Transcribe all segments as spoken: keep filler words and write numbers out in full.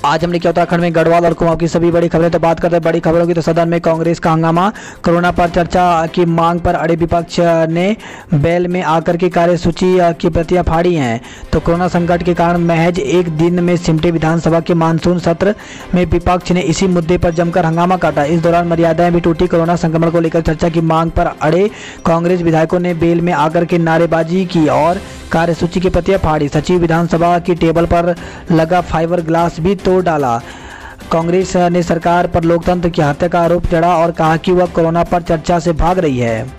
आज हमने क्या उत्तराखंड में गढ़वाल और कुमाऊं की सभी बड़ी खबरें। तो बात करते हैं बड़ी खबरों की। तो सदन में कांग्रेस का हंगामा, कोरोना पर चर्चा की मांग पर अड़े विपक्ष ने बैल में आकर के कार्यसूची की प्रतियां फाड़ी हैं। तो कोरोना संकट के कारण महज एक दिन में सिमटे विधानसभा के मानसून सत्र में विपक्ष ने इसी मुद्दे पर जमकर हंगामा काटा। इस दौरान मर्यादाएं भी टूटी। कोरोना संक्रमण को लेकर चर्चा की मांग पर अड़े कांग्रेस विधायकों ने बेल में आकर के नारेबाजी की और कार्यसूची की प्रतियां फाड़ी। सचिव विधानसभा की टेबल पर लगा फाइबर ग्लास भी तोड़ डाला। कांग्रेस ने सरकार पर लोकतंत्र की हत्या का आरोप जड़ा और कहा कि वह कोरोना पर चर्चा से भाग रही है।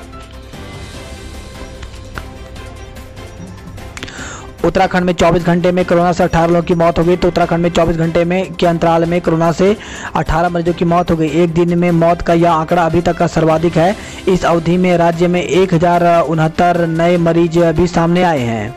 उत्तराखंड में चौबीस घंटे में कोरोना से अठारह लोगों की मौत हो गई। तो उत्तराखंड में चौबीस घंटे में के अंतराल में कोरोना से अठारह मरीजों की मौत हो गई। एक दिन में मौत का यह आंकड़ा अभी तक का सर्वाधिक है। इस अवधि में राज्य में एक हजार उनहत्तर नए मरीज भी सामने आए हैं।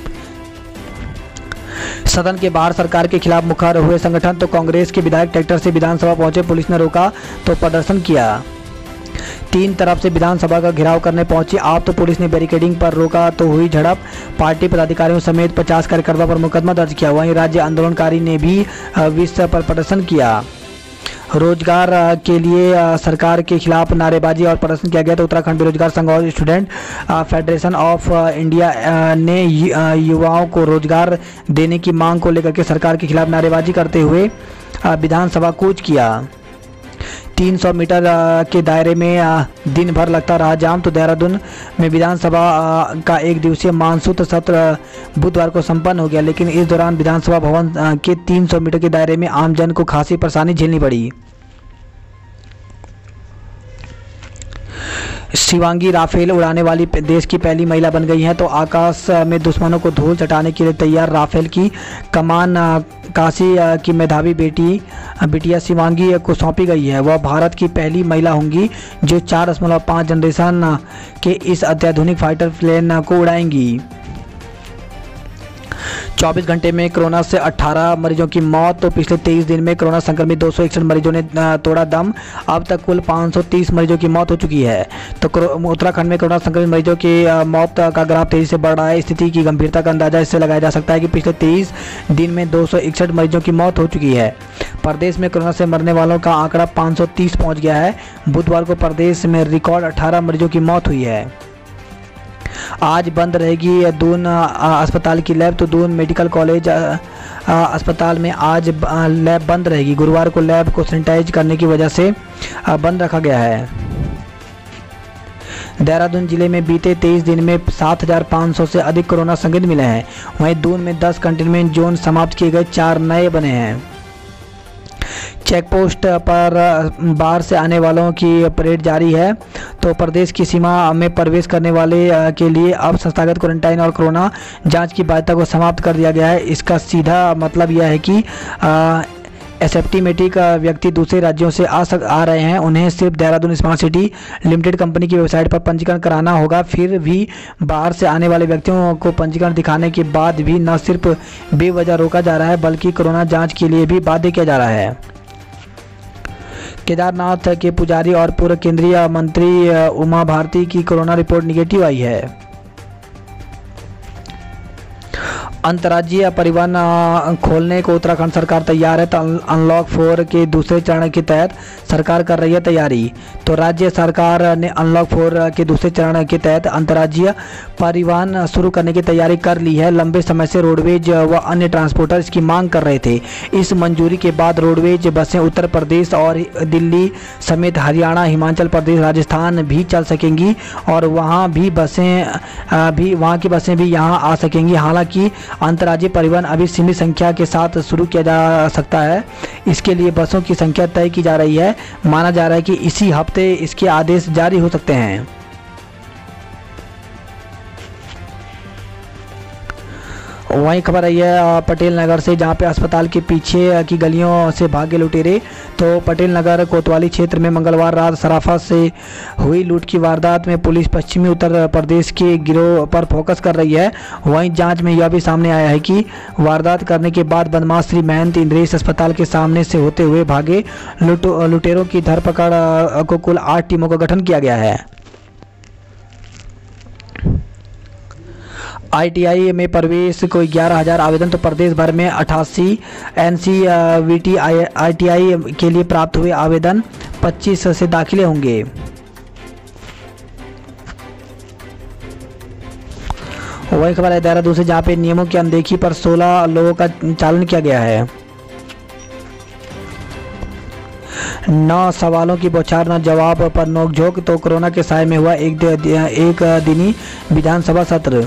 सदन के बाहर सरकार के खिलाफ मुखर हुए संगठन। तो कांग्रेस के विधायक ट्रैक्टर से विधानसभा पहुंचे, पुलिस ने रोका तो प्रदर्शन किया। तीन तरफ से विधानसभा का घेराव करने पहुंची आप, तो पुलिस ने बैरिकेडिंग पर रोका तो हुई झड़प। पार्टी पदाधिकारियों समेत पचास कार्यकर्ताओं पर मुकदमा दर्ज किया। वहीं राज्य आंदोलनकारी ने भी विषय पर प्रदर्शन किया। रोजगार के लिए सरकार के खिलाफ नारेबाजी और प्रदर्शन किया गया। तो उत्तराखंड बेरोजगार संघ और स्टूडेंट फेडरेशन ऑफ इंडिया ने युवाओं को रोजगार देने की मांग को लेकर के सरकार के खिलाफ नारेबाजी करते हुए विधानसभा कूच किया। तीन सौ मीटर के दायरे में दिन भर लगता रहा जाम। तो देहरादून में विधानसभा का एक दिवसीय मानसून सत्र बुधवार को संपन्न हो गया, लेकिन इस दौरान विधानसभा भवन के तीन सौ मीटर के दायरे में आमजन को खासी परेशानी झेलनी पड़ी। शिवांगी राफेल उड़ाने वाली देश की पहली महिला बन गई हैं। तो आकाश में दुश्मनों को धूल चटाने के लिए तैयार राफेल की कमान काशी की मेधावी बेटी बिटिया शिवांगी को सौंपी गई है। वह भारत की पहली महिला होंगी जो चार दशमलव पाँच जनरेशन के इस अत्याधुनिक फाइटर प्लेन को उड़ाएंगी। चौबीस घंटे में कोरोना से अठारह मरीजों की मौत। तो पिछले तेईस दिन में कोरोना संक्रमित दो सौ इकसठ मरीजों ने तोड़ा दम। अब तक कुल पाँच सौ तीस मरीजों की मौत हो चुकी है। तो उत्तराखंड में कोरोना संक्रमित मरीजों की मौत का ग्राफ तेजी से बढ़ रहा है। स्थिति की गंभीरता का अंदाजा इससे लगाया जा सकता है कि पिछले तेईस दिन में दो सौ इकसठ मरीजों की मौत हो चुकी है। प्रदेश में कोरोना से मरने वालों का आंकड़ा पाँच सौ तीस पहुँच गया है। बुधवार को प्रदेश में रिकॉर्ड अठारह मरीजों की मौत हुई है। आज बंद रहेगी दून अस्पताल की लैब। तो दून मेडिकल कॉलेज अस्पताल में आज लैब बंद रहेगी। गुरुवार को लैब को सैनिटाइज करने की वजह से बंद रखा गया है। देहरादून जिले में बीते तेईस दिन में सात हजार पाँच सौ से अधिक कोरोना संक्रमित मिले हैं। वहीं दून में दस कंटेनमेंट जोन समाप्त किए गए, चार नए बने हैं। चेकपोस्ट पर बाहर से आने वालों की परेड जारी है। तो प्रदेश की सीमा में प्रवेश करने वाले के लिए अब संस्थागत क्वारंटाइन और कोरोना जांच की बाध्यता को समाप्त कर दिया गया है। इसका सीधा मतलब यह है कि एसिम्प्टोमेटिक व्यक्ति दूसरे राज्यों से आ सक आ रहे हैं, उन्हें सिर्फ Dehradun smart city limited company की वेबसाइट पर पंजीकरण कराना होगा। फिर भी बाहर से आने वाले व्यक्तियों को पंजीकरण दिखाने के बाद भी न सिर्फ बेवजह रोका जा रहा है, बल्कि कोरोना जाँच के लिए भी बाध्य किया जा रहा है। केदारनाथ के पुजारी और पूर्व केंद्रीय मंत्री उमा भारती की कोरोना रिपोर्ट निगेटिव आई है। अंतर्राज्यीय परिवहन खोलने को उत्तराखंड सरकार तैयार है। तो अनलॉक फोर के दूसरे चरण के तहत सरकार कर रही है तैयारी। तो राज्य सरकार ने अनलॉक फोर के दूसरे चरण के तहत अंतर्राज्यीय परिवहन शुरू करने की तैयारी कर ली है। लंबे समय से रोडवेज व अन्य ट्रांसपोर्टर इसकी मांग कर रहे थे। इस मंजूरी के बाद रोडवेज बसें उत्तर प्रदेश और दिल्ली समेत हरियाणा, हिमाचल प्रदेश, राजस्थान भी चल सकेंगी और वहाँ भी बसें भी वहाँ की बसें भी यहाँ आ सकेंगी। हालांकि अंतर्राज्यीय परिवहन अभी सीमित संख्या के साथ शुरू किया जा सकता है। इसके लिए बसों की संख्या तय की जा रही है। माना जा रहा है कि इसी हफ्ते इसके आदेश जारी हो सकते हैं। वहीं खबर आई है पटेल नगर से, जहां पे अस्पताल के पीछे की गलियों से भागे लुटेरे। तो पटेल नगर कोतवाली क्षेत्र में मंगलवार रात सराफा से हुई लूट की वारदात में पुलिस पश्चिमी उत्तर प्रदेश के गिरोह पर फोकस कर रही है। वहीं जांच में यह भी सामने आया है कि वारदात करने के बाद बदमाश श्री महंत इंद्रेश अस्पताल के सामने से होते हुए भागे। लुट लुटेरों की धरपकड़ को कुल आठ टीमों का गठन किया गया है। आईटीआई में प्रवेश को ग्यारह हज़ार आवेदन, तो प्रदेश भर में अठासी एनसीवीटी आईटीआई के लिए प्राप्त हुए आवेदन, पच्चीस से दाखिले होंगे। वही खबर है देहरादून से, जहाँ पे नियमों की अनदेखी पर सोलह लोगों का चालान किया गया है। नौ सवालों की बौछार न जवाब पर नोकझोंक, तो कोरोना के साए में हुआ एक एक दिनी विधानसभा सत्र।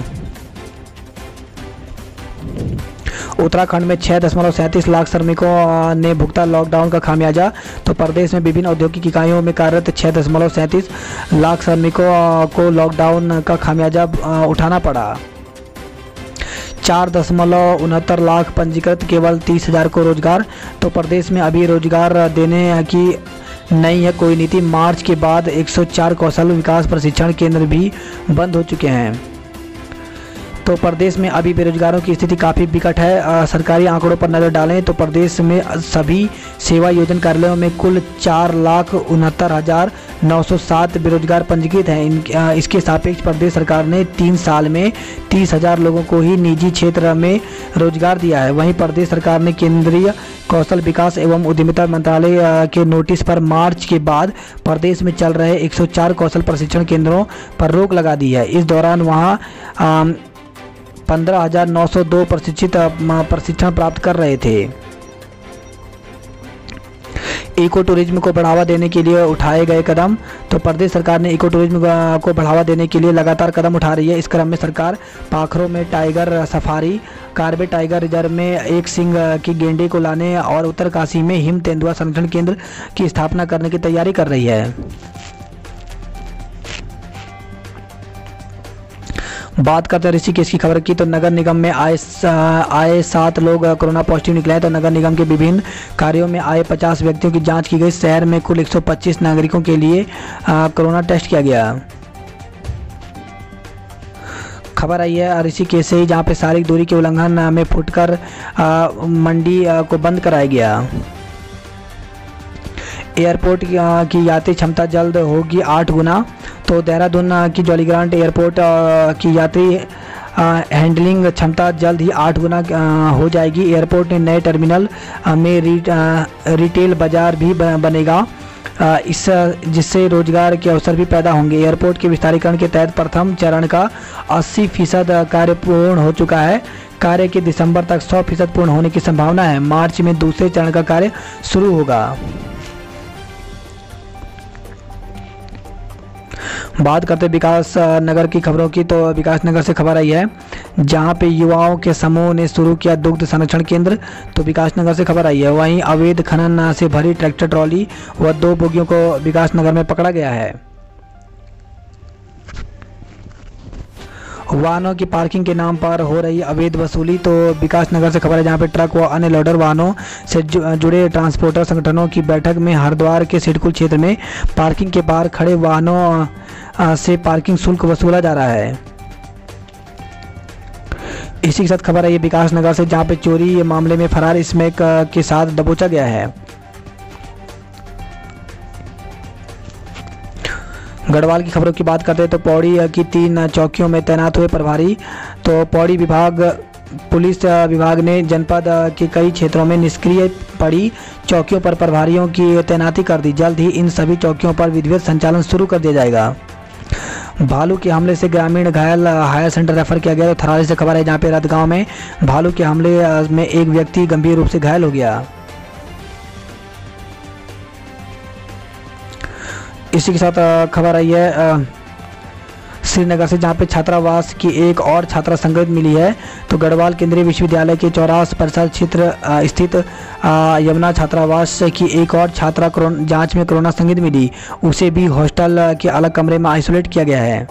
उत्तराखंड में छः दशमलव सैंतीस लाख श्रमिकों ने भुगता लॉकडाउन का खामियाजा, तो प्रदेश में विभिन्न औद्योगिक इकाइयों में कार्यरत छः दशमलव सैंतीस लाख श्रमिकों को लॉकडाउन का खामियाजा उठाना पड़ा। चार दशमलव उनहत्तर लाख पंजीकृत, केवल तीस हजार को रोजगार, तो प्रदेश में अभी रोजगार देने की नहीं है कोई नीति। मार्च के बाद एक सौ चार कौशल विकास प्रशिक्षण केंद्र भी बंद हो चुके हैं। तो प्रदेश में अभी बेरोजगारों की स्थिति काफ़ी विकट है। आ, सरकारी आंकड़ों पर नज़र डालें तो प्रदेश में सभी सेवा योजन कार्यालयों में कुल चार लाख उनहत्तर हज़ार नौ सौ सात बेरोजगार पंजीकृत हैं। इन आ, इसके सापेक्ष प्रदेश सरकार ने तीन साल में तीस हज़ार लोगों को ही निजी क्षेत्र में रोजगार दिया है। वहीं प्रदेश सरकार ने केंद्रीय कौशल विकास एवं उद्यमिता मंत्रालय के नोटिस पर मार्च के बाद प्रदेश में चल रहे एक सौ चार कौशल प्रशिक्षण केंद्रों पर रोक लगा दी है। इस दौरान वहां पंद्रह हजार नौ सौ दो प्रशिक्षित प्रशिक्षण प्राप्त कर रहे थे। इको टूरिज्म को बढ़ावा देने के लिए उठाए गए कदम, तो प्रदेश सरकार ने इको टूरिज्म को बढ़ावा देने के लिए लगातार कदम उठा रही है। इस क्रम में सरकार पाखरों में tiger safari, Corbett tiger reserve में एक सिंग की गेंडे को लाने और उत्तरकाशी में हिम तेंदुआ संरक्षण केंद्र की स्थापना करने की तैयारी कर रही है। बात करते हैं ऋषिकेश की खबर की, तो नगर निगम में आए आए सात लोग कोरोना पॉजिटिव निकले हैं। तो नगर निगम के विभिन्न कार्यों में आए पचास व्यक्तियों की जांच की गई। शहर में कुल एक सौ पच्चीस नागरिकों के लिए कोरोना टेस्ट किया गया। खबर आई है ऋषिकेश से ही, जहां पे शारीरिक दूरी के उल्लंघन में फुटकर मंडी को बंद कराया गया। एयरपोर्ट की यात्री क्षमता जल्द होगी आठ गुना, तो देहरादून की जॉलीग्रांट एयरपोर्ट की यात्री हैंडलिंग क्षमता जल्द ही आठ गुना हो जाएगी। एयरपोर्ट ने नए टर्मिनल में री, रिटेल बाजार भी बनेगा, इस जिससे रोजगार के अवसर भी पैदा होंगे। एयरपोर्ट के विस्तारीकरण के तहत प्रथम चरण का अस्सी फीसद कार्य पूर्ण हो चुका है। कार्य के दिसंबर तक सौ फीसद पूर्ण होने की संभावना है। मार्च में दूसरे चरण का कार्य शुरू होगा। बात करते विकास नगर की खबरों की, तो विकास नगर से खबर आई है, जहां पे युवाओं के समूह ने शुरू किया दुग्ध संरक्षण केंद्र। तो विकास नगर से खबर आई है। वहीं अवैध खनन से भरी ट्रैक्टर ट्रॉली व दो बोगियों को विकास नगर में पकड़ा गया है। वाहनों की पार्किंग के नाम पर हो रही अवैध वसूली, तो विकास नगर से खबर है, जहां पे ट्रक व अन्य लोडर वाहनों से जुड़े ट्रांसपोर्टर संगठनों की बैठक में हरिद्वार के सिडकुल क्षेत्र में पार्किंग के बाहर खड़े वाहनों से पार्किंग शुल्क वसूला जा रहा है। इसी के साथ खबर है ये विकास नगर से, जहां पे चोरी मामले में फरार स्मैक के साथ दबोचा गया है। गढ़वाल की खबरों की बात करते हैं तो पौड़ी की तीन चौकियों में तैनात हुए प्रभारी। तो पौड़ी विभाग पुलिस विभाग ने जनपद के कई क्षेत्रों में निष्क्रिय पड़ी चौकियों पर प्रभारियों की तैनाती कर दी। जल्द ही इन सभी चौकियों पर विधिवत संचालन शुरू कर दिया जाएगा। भालू के हमले से ग्रामीण घायल, हायर सेंटर रेफर किया गया। तो थराली से खबर है, जहां पे रत गांव में भालू के हमले में एक व्यक्ति गंभीर रूप से घायल हो गया। इसी के साथ खबर आई है श्रीनगर से, जहां पे छात्रावास की एक और छात्रा संगत मिली है। तो गढ़वाल केंद्रीय विश्वविद्यालय के चौरास परिसर क्षेत्र स्थित यमुना छात्रावास की एक और छात्रा जांच में कोरोना संदिग्ध मिली। उसे भी हॉस्टल के अलग कमरे में आइसोलेट किया गया है।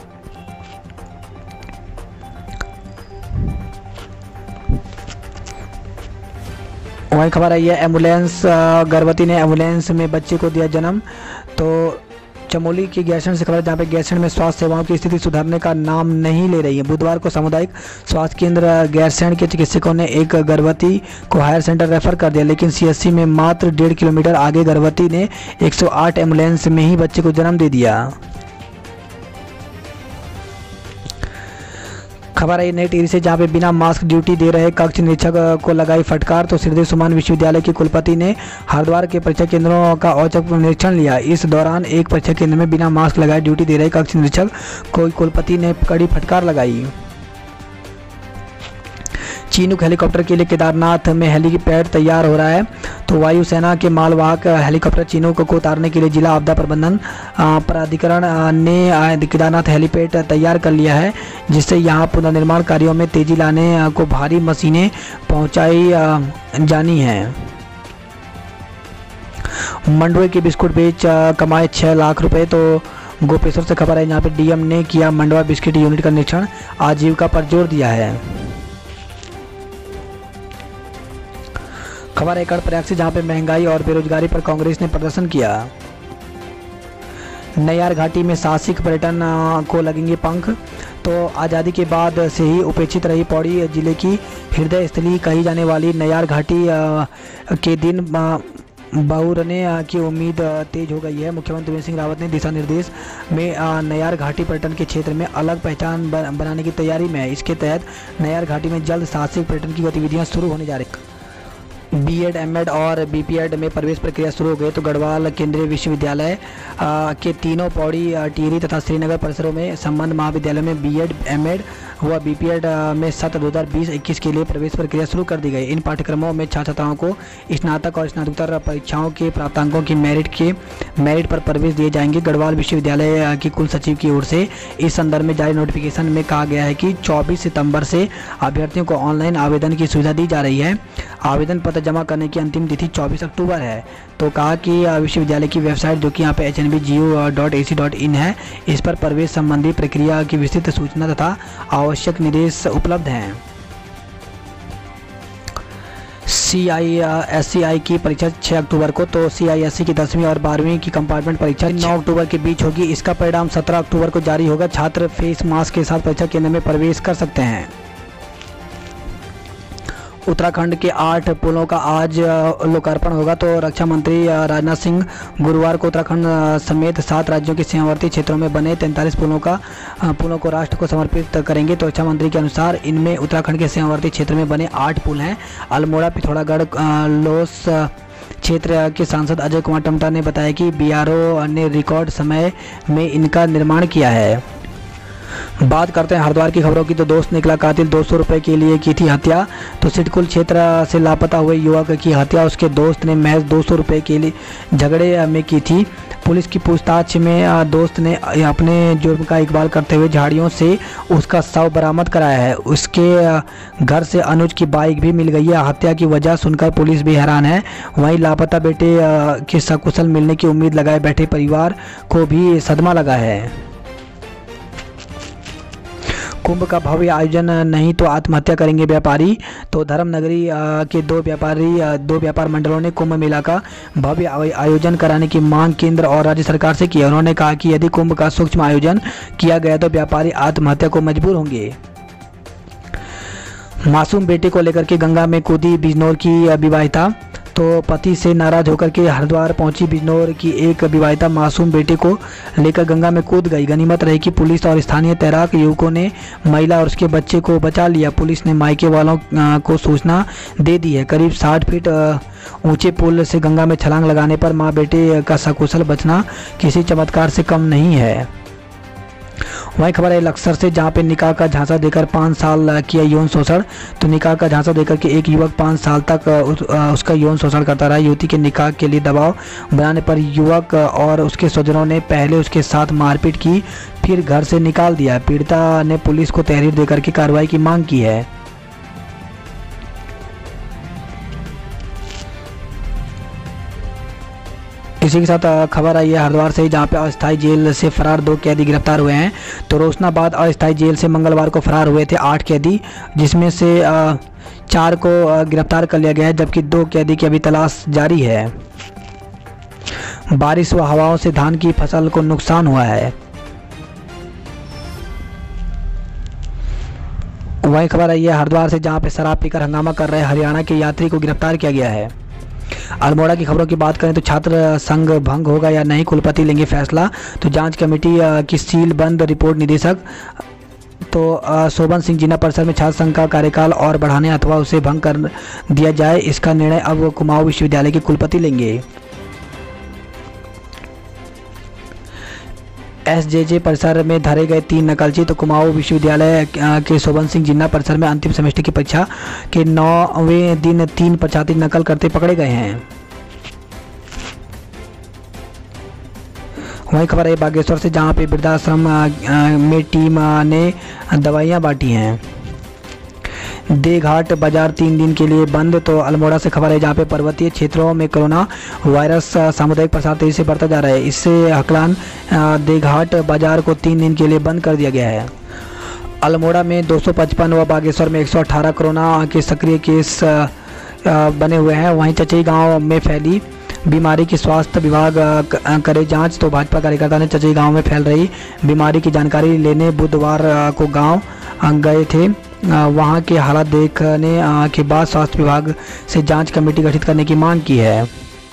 वही खबर आई है एम्बुलेंस, गर्भवती ने एम्बुलेंस में बच्चे को दिया जन्म। तो चमोली की गैरसैंण से खबर, जहाँ पे गैरसैंण में स्वास्थ्य सेवाओं की स्थिति सुधरने का नाम नहीं ले रही है। बुधवार को सामुदायिक स्वास्थ्य केंद्र गैरसैंण के चिकित्सकों ने एक गर्भवती को हायर सेंटर रेफर कर दिया, लेकिन सीएससी में मात्र डेढ़ किलोमीटर आगे गर्भवती ने एक सौ आठ एम्बुलेंस में ही बच्चे को जन्म दे दिया। खबर है नई टिहरी से, जहां पे बिना मास्क ड्यूटी दे रहे कक्ष निरीक्षक को लगाई फटकार। तो श्रीदेव सुमन विश्वविद्यालय के कुलपति ने हरिद्वार के परीक्षा केंद्रों का औचक निरीक्षण लिया। इस दौरान एक परीक्षा केंद्र में बिना मास्क लगाए ड्यूटी दे रहे कक्ष निरीक्षक को कुलपति ने कड़ी फटकार लगाई। चीनूक हेलीकॉप्टर के लिए केदारनाथ में हेलीपैड तैयार हो रहा है। तो वायुसेना के मालवाहक हेलीकॉप्टर चीनूक को उतारने के लिए जिला आपदा प्रबंधन प्राधिकरण ने केदारनाथ हेलीपैड तैयार कर लिया है, जिससे यहां पुनर्निर्माण कार्यों में तेजी लाने को भारी मशीनें पहुंचाई जानी हैं। मंडुए के बिस्कुट बेच कमाए छः लाख रुपए। तो गोपेश्वर से खबर है, यहाँ पे डीएम ने किया मंडवा बिस्किट यूनिट का निरीक्षण, आजीविका पर जोर दिया है। खबर है कर्णप्रयाग से, जहाँ पे महंगाई और बेरोजगारी पर कांग्रेस ने प्रदर्शन किया। नैयार घाटी में साहसिक पर्यटन को लगेंगे पंख। तो आज़ादी के बाद से ही उपेक्षित रही पौड़ी जिले की हृदय स्थली कही जाने वाली नैयार घाटी के दिन बहुरने की उम्मीद तेज हो गई है। मुख्यमंत्री त्रिवेंद्र सिंह रावत ने दिशा निर्देश में नैयार घाटी पर्यटन के क्षेत्र में अलग पहचान बनाने की तैयारी में है। इसके तहत नैयार घाटी में जल्द साहसिक पर्यटन की गतिविधियां शुरू होने जा रही। बीएड, एमएड और बीपीएड में प्रवेश प्रक्रिया शुरू हो गई। तो गढ़वाल केंद्रीय विश्वविद्यालय के तीनों पौड़ी, टिहरी तथा श्रीनगर परिसरों में संबद्ध महाविद्यालयों में बीएड, एमएड व बीपीएड में सत्र दो हज़ार बीस इक्कीस के लिए प्रवेश प्रक्रिया शुरू कर दी गई। इन पाठ्यक्रमों में छात्र छात्राओं को स्नातक और स्नातकोत्तर परीक्षाओं के प्राप्तांकों की मेरिट के मेरिट पर प्रवेश दिए जाएंगे। गढ़वाल विश्वविद्यालय की कुल सचिव की ओर से इस संदर्भ में जारी नोटिफिकेशन में कहा गया है कि चौबीस सितंबर से अभ्यर्थियों को ऑनलाइन आवेदन की सुविधा दी जा रही है। आवेदन पत्र जमा करने की अंतिम तिथि चौबीस अक्टूबर है। तो कहा कि विश्वविद्यालय की वेबसाइट, जो कि यहाँ पे H N B G U dot A C dot in है, इस पर प्रवेश संबंधी प्रक्रिया की विस्तृत सूचना तथा आवश्यक निर्देश उपलब्ध हैं। सी आई एस सी आई की परीक्षा छह अक्टूबर को। तो सी आई एस सी की दसवीं और बारहवीं की कंपार्टमेंट परीक्षा नौ अक्टूबर के बीच होगी। इसका परिणाम सत्रह अक्टूबर को जारी होगा। छात्र फेस मास्क के साथ परीक्षा केंद्र में प्रवेश कर सकते हैं। उत्तराखंड के आठ पुलों का आज लोकार्पण होगा। तो रक्षा मंत्री राजनाथ सिंह गुरुवार को उत्तराखंड समेत सात राज्यों के सीमावर्ती क्षेत्रों में बने तैंतालीस पुलों का पुलों को राष्ट्र को समर्पित करेंगे। तो रक्षा मंत्री के अनुसार इनमें उत्तराखंड के सीमावर्ती क्षेत्र में बने आठ पुल हैं। अल्मोड़ा, पिथौरागढ़, लोस क्षेत्र के सांसद अजय कुमार टमटा ने बताया कि बीआरओ ने रिकॉर्ड समय में इनका निर्माण किया है। बात करते हैं हरिद्वार की खबरों की। तो दोस्त निकला कातिल, दो सौ रुपये के लिए की थी हत्या। तो सिडकुल क्षेत्र से लापता हुए युवक की हत्या उसके दोस्त ने महज दो सौ रुपये के लिए झगड़े में की थी। पुलिस की पूछताछ में दोस्त ने अपने जुर्म का इकबाल करते हुए झाड़ियों से उसका शव बरामद कराया है। उसके घर से अनुज की बाइक भी मिल गई है। हत्या की वजह सुनकर पुलिस भी हैरान है। वहीं लापता बेटे के सकुशल मिलने की उम्मीद लगाए बैठे परिवार को भी सदमा लगा है। कुंभ का भव्य आयोजन नहीं तो आत्महत्या करेंगे व्यापारी। तो धर्मनगरी के दो व्यापारी दो व्यापार मंडलों ने कुंभ मेला का भव्य आयोजन कराने की मांग केंद्र और राज्य सरकार से की। उन्होंने कहा कि यदि कुंभ का सूक्ष्म आयोजन किया गया तो व्यापारी आत्महत्या को मजबूर होंगे। मासूम बेटे को लेकर के गंगा में कूदी बिजनौर की विवाहिता। तो पति से नाराज होकर के हरिद्वार पहुंची बिजनौर की एक विवाहिता मासूम बेटे को लेकर गंगा में कूद गई। गनीमत रही कि पुलिस और स्थानीय तैराक युवकों ने महिला और उसके बच्चे को बचा लिया। पुलिस ने मायके वालों को सूचना दे दी है। करीब साठ फीट ऊंचे पुल से गंगा में छलांग लगाने पर मां बेटे का सकुशल बचना किसी चमत्कार से कम नहीं है। वहीं खबर है लक्सर से, जहां पे निकाह का झांसा देकर पाँच साल किया यौन शोषण। तो निकाह का झांसा देकर के एक युवक पाँच साल तक उस, उसका यौन शोषण करता रहा। युवती के निकाह के लिए दबाव बनाने पर युवक और उसके स्वजनों ने पहले उसके साथ मारपीट की, फिर घर से निकाल दिया। पीड़िता ने पुलिस को तहरीर देकर के कार्रवाई की मांग की है। इसी के साथ खबर आई है हरिद्वार से, जहां पे अस्थायी जेल से फरार दो कैदी गिरफ्तार हुए हैं। तो रोशनाबाद अस्थायी जेल से मंगलवार को फरार हुए थे आठ कैदी, जिसमें से चार को गिरफ्तार कर लिया गया है, जबकि दो कैदी की अभी तलाश जारी है। बारिश व हवाओं से धान की फसल को नुकसान हुआ है। वही खबर आई है हरिद्वार से, जहां पे शराब पीकर हंगामा कर रहे हरियाणा के यात्री को गिरफ्तार किया गया है। अल्मोड़ा की खबरों की बात करें तो छात्र संघ भंग होगा या नहीं, कुलपति लेंगे फैसला। तो जांच कमेटी की सील बंद रिपोर्ट निदेशक तो अ, शोभन सिंह जिला परिषद में छात्र संघ का कार्यकाल और बढ़ाने अथवा उसे भंग कर दिया जाए, इसका निर्णय अब कुमाऊं विश्वविद्यालय के कुलपति लेंगे। एसजेजे परिसर में धरे गए तीन नकलची तो कुमाऊं विश्वविद्यालय के शोभन सिंह जिला परिसर में अंतिम सेमेस्टर की परीक्षा के नौवें दिन तीन परीक्षार्थी नकल करते पकड़े गए हैं। वही खबर है बागेश्वर से, जहां पे वृद्धाश्रम में टीम ने दवाइयां बांटी हैं। देघाट बाजार तीन दिन के लिए बंद। तो अल्मोड़ा से खबर है, जहां पे पर्वतीय क्षेत्रों में कोरोना वायरस सामुदायिक प्रसार तेजी से बढ़ता जा रहा है। इससे हकलान देघाट बाजार को तीन दिन के लिए बंद कर दिया गया है। अल्मोड़ा में दो सौ पचपन व बागेश्वर में एक सौ अठारह कोरोना के सक्रिय केस बने हुए हैं। वहीं चचई गांव में फैली बीमारी की स्वास्थ्य विभाग करे जांच। तो भाजपा कार्यकर्ता ने चचई गांव में फैल रही बीमारी की जानकारी लेने बुधवार को गांव गए थे। वहां के हालात देखने के बाद स्वास्थ्य विभाग से जांच कमेटी गठित करने की मांग की है।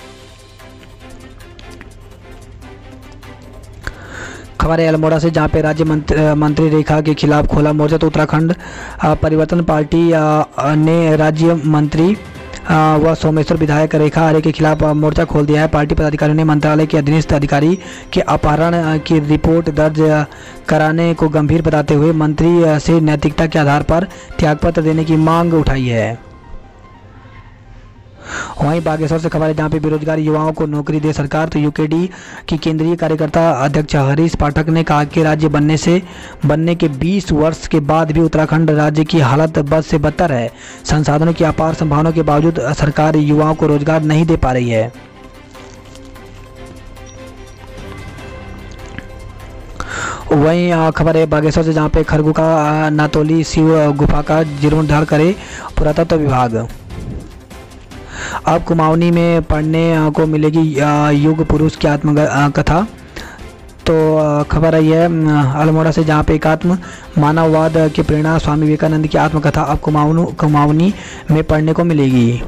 खबर है अल्मोड़ा से, जहां पे राज्य मंत्री, मंत्री रेखा के खिलाफ खोला मोर्चा। तो उत्तराखंड परिवर्तन पार्टी ने राज्य मंत्री व सोमेश्वर विधायक रेखा आर्य के खिलाफ मोर्चा खोल दिया है। पार्टी पदाधिकारियों ने मंत्रालय के अधीनस्थ अधिकारी के अपहरण की रिपोर्ट दर्ज कराने को गंभीर बताते हुए मंत्री से नैतिकता के आधार पर त्यागपत्र देने की मांग उठाई है। वहीं बागेश्वर से खबर है, जहां पे बेरोजगार युवाओं को नौकरी दे सरकार। तो यूकेडी की केंद्रीय कार्यकर्ता अध्यक्ष हरीश पाठक ने कहा कि राज्य बनने से बनने के बीस वर्ष के बाद भी उत्तराखंड राज्य की हालत बद से बदतर है। संसाधनों की अपार संभावनाओं के बावजूद सरकार युवाओं को रोजगार नहीं दे पा रही है। वहीं खबर है बागेश्वर से, जहां पे खरगू का नातोली शिव गुफा का जीर्णोद्धार करे पुरातत्व विभाग। अब कुमाऊनी में पढ़ने को मिलेगी युग पुरुष की आत्मकथा। तो खबर आई है अल्मोड़ा से, जहाँ पे एकात्म मानववाद के प्रेरणा स्वामी विवेकानंद की आत्मकथा अब कुमाऊन कुमाऊनी में पढ़ने को मिलेगी।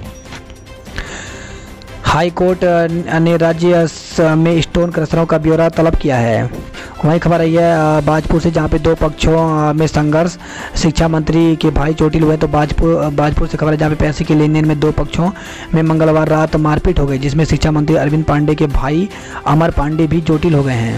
हाई कोर्ट ने राज्य में स्टोन क्रशरों का ब्यौरा तलब किया है। वहीं खबर आई है बाजपुर से, जहाँ पे दो पक्षों में संघर्ष, शिक्षा मंत्री के भाई चोटिल हुए। तो बाजपुर बाजपुर से खबर है, जहाँ पे पैसे के लेन देन में दो पक्षों में मंगलवार रात मारपीट हो गई, जिसमें शिक्षा मंत्री अरविंद पांडे के भाई अमर पांडे भी चोटिल हो गए हैं।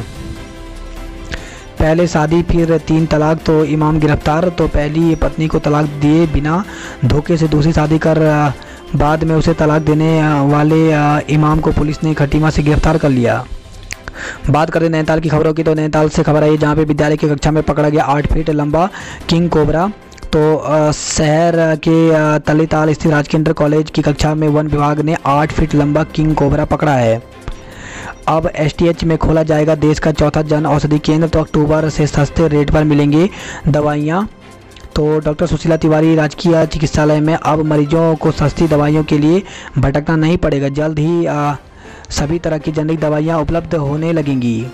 पहले शादी फिर तीन तलाक, तो इमाम गिरफ्तार। तो पहली पत्नी को तलाक दिए बिना धोखे से दूसरी शादी कर बाद में उसे तलाक देने वाले इमाम को पुलिस ने खटीमा से गिरफ्तार कर लिया। बात करें नैनीताल की खबरों की, तो नैनीताल से खबर आई, जहाँ पे विद्यालय की कक्षा में पकड़ा गया आठ फीट लंबा किंग कोबरा। तो आ, शहर के तलीताल स्थित राजकीय इंटर कॉलेज की कक्षा में वन विभाग ने आठ फीट लंबा किंग कोबरा पकड़ा है। अब एसटीएच में खोला जाएगा देश का चौथा जन औषधि केंद्र। तो अक्टूबर से सस्ते रेट पर मिलेंगी दवाइयाँ। तो डॉक्टर सुशीला तिवारी राजकीय चिकित्सालय में अब मरीजों को सस्ती दवाइयों के लिए भटकना नहीं पड़ेगा। जल्द ही आ, सभी तरह की जेनेरिक दवाइयाँ उपलब्ध होने लगेंगी।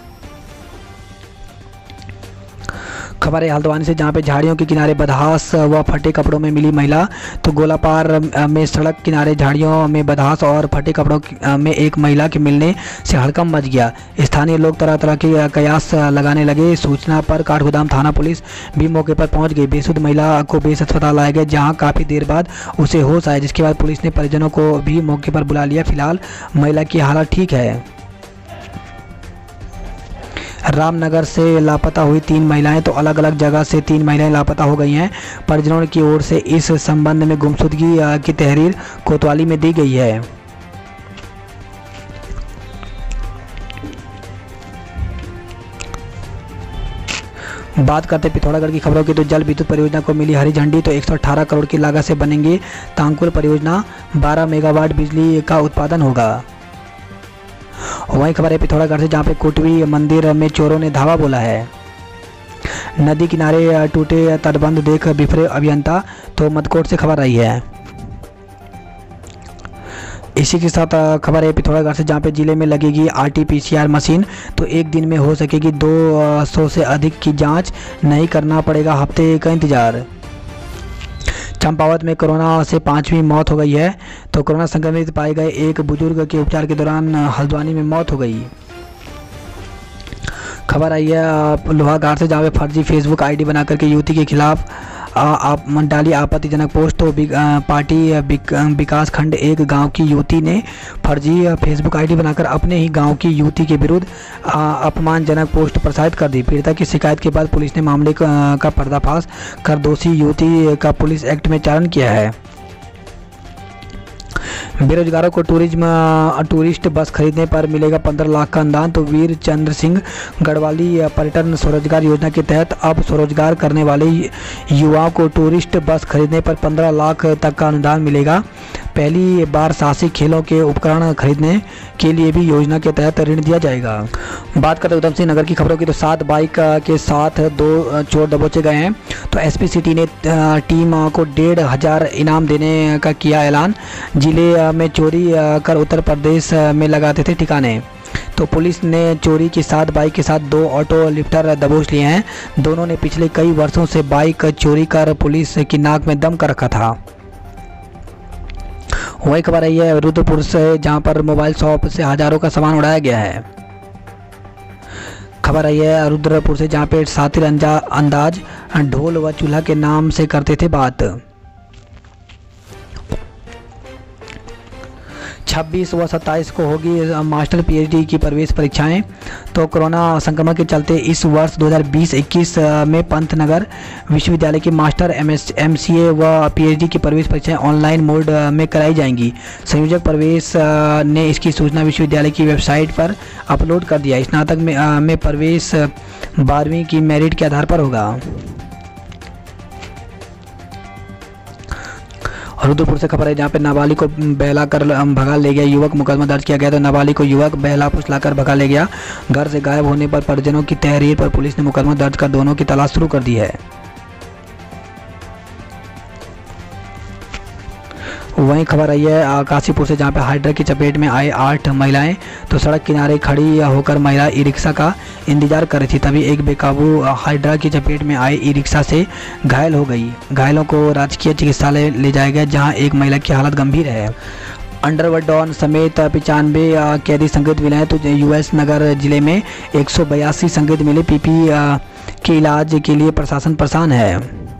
खबर है हल्द्वानी से, जहाँ पे झाड़ियों के किनारे बदहास व फटे कपड़ों में मिली महिला। तो गोलापार में सड़क किनारे झाड़ियों में बदहास और फटे कपड़ों में एक महिला के मिलने से हड़कंप मच गया। स्थानीय लोग तरह तरह के कयास लगाने लगे। सूचना पर काठगोदाम थाना पुलिस भी मौके पर पहुंच गई। बेसुध महिला को बेस अस्पताल लाया गया, जहाँ काफ़ी देर बाद उसे होश आया, जिसके बाद पुलिस ने परिजनों को भी मौके पर बुला लिया। फिलहाल महिला की हालत ठीक है। रामनगर से लापता हुई तीन महिलाएं। तो अलग अलग जगह से तीन महिलाएं लापता हो गई हैं। परिजनों की ओर से इस संबंध में गुमशुदगी की तहरीर कोतवाली में दी गई है। बात करते पिथौरागढ़ की खबरों की, तो जल विद्युत परियोजना को मिली हरी झंडी। तो एक सौ अठारह करोड़ की लागत से बनेंगे तांकुल परियोजना, बारह मेगावाट बिजली का उत्पादन होगा। वहीं खबर है पिथौरागढ़ से, जहाँ पे कोटवी मंदिर में चोरों ने धावा बोला है। नदी किनारे टूटे तटबंध देख बिफरे अभियंता। तो मदकोट से खबर आई है। इसी के साथ खबर है पिथौरागढ़ से, जहाँ पे जिले में लगेगी आरटीपीसीआर मशीन। तो एक दिन में हो सकेगी दो सौ से अधिक की जांच, नहीं करना पड़ेगा हफ्ते का इंतजार। चंपावत में कोरोना से पांचवी मौत हो गई है। तो कोरोना संक्रमित पाए गए एक बुजुर्ग के उपचार के दौरान हल्द्वानी में मौत हो गई। खबर आई है लोहाघाट से, जहाँ पे फर्जी फेसबुक आईडी बना करके युवती के खिलाफ आप डाली आपत्तिजनक पोस्ट। तो पार्टी विकास खंड एक गांव की युवती ने फर्जी फेसबुक आईडी बनाकर अपने ही गांव की युवती के विरुद्ध अपमानजनक पोस्ट प्रसारित कर दी। पीड़िता की शिकायत के बाद पुलिस ने मामले का पर्दाफाश कर दोषी युवती का पुलिस एक्ट में चालान किया है। बेरोजगारों को टूरिज्म टूरिस्ट बस खरीदने पर मिलेगा पंद्रह लाख का अनुदान। तो वीर चंद्र सिंह गढ़वाली पर्यटन स्वरोजगार योजना के तहत अब स्वरोजगार करने वाले युवाओं को टूरिस्ट बस खरीदने पर पंद्रह लाख तक का अनुदान मिलेगा। पहली बार साहसिक खेलों के उपकरण खरीदने के लिए भी योजना के तहत ऋण दिया जाएगा। बात करते उधम सिंह नगर की खबरों की, तो सात बाइक के साथ दो चोर दबोचे गए हैं। तो एसपी सिटी ने टीम को डेढ़ हजार इनाम देने का किया ऐलान। जिले में चोरी कर उत्तर प्रदेश में लगाते थे ठिकाने। तो पुलिस ने चोरी की सात बाइक के साथ दो ऑटो लिफ्टर दबोच लिए हैं। दोनों ने पिछले कई वर्षों से बाइक चोरी कर पुलिस की नाक में दम कर रखा था। वही खबर आई है रुद्रपुर से, जहां पर मोबाइल शॉप से हजारों का सामान उड़ाया गया है। खबर आई है रुद्रपुर से, जहां पे सातिर अंदाज ढोल व चूल्हा के नाम से करते थे बात। छब्बीस व सत्ताईस को होगी मास्टर पीएचडी की प्रवेश परीक्षाएं। तो कोरोना संक्रमण के चलते इस वर्ष दो हज़ार बीस इक्कीस में पंतनगर विश्वविद्यालय की मास्टर एमएस एमसीए व पीएचडी की प्रवेश परीक्षाएं ऑनलाइन मोड में कराई जाएंगी। संयोजक प्रवेश ने इसकी सूचना विश्वविद्यालय की वेबसाइट पर अपलोड कर दिया। स्नातक में, में प्रवेश बारहवीं की मेरिट के आधार पर होगा। रुद्रपुर से खबर है, जहाँ पे नाबालिग को बहला कर भगा ले गया युवक, मुकदमा दर्ज किया गया। तो नाबालिग को युवक बहला फुसलाकर भगा ले गया। घर से गायब होने पर परिजनों की तहरीर पर पुलिस ने मुकदमा दर्ज कर दोनों की तलाश शुरू कर दी है। वहीं खबर आई है काशीपुर से, जहाँ पे हाइड्रा की चपेट में आए आठ महिलाएं। तो सड़क किनारे खड़ी होकर महिला ई रिक्शा का इंतजार कर रही थी, तभी एक बेकाबू हाइड्रा की चपेट में आए ई रिक्शा से घायल हो गई। घायलों को राजकीय चिकित्सालय ले जाया गया, जहां एक महिला की हालत गंभीर है। अंडरवर्ल्ड डॉन समेत पिचानवे कैदी संदिग्ध मिले हैं। तो यूएस नगर जिले में एक सौ बयासी संदिग्ध मिले। पीपी के इलाज के लिए प्रशासन परेशान है।